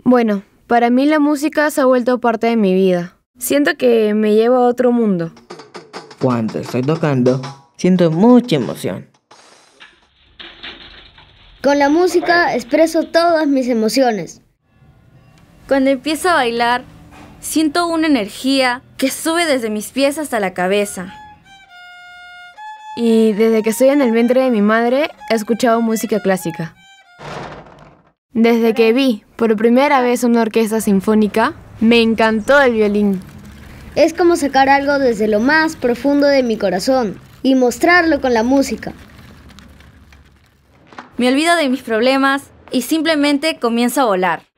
Bueno, para mí la música se ha vuelto parte de mi vida. Siento que me lleva a otro mundo. Cuando estoy tocando, siento mucha emoción. Con la música expreso todas mis emociones. Cuando empiezo a bailar, siento una energía que sube desde mis pies hasta la cabeza. Y desde que estoy en el vientre de mi madre, he escuchado música clásica. Desde que vi por primera vez una orquesta sinfónica, me encantó el violín. Es como sacar algo desde lo más profundo de mi corazón y mostrarlo con la música. Me olvido de mis problemas y simplemente comienzo a volar.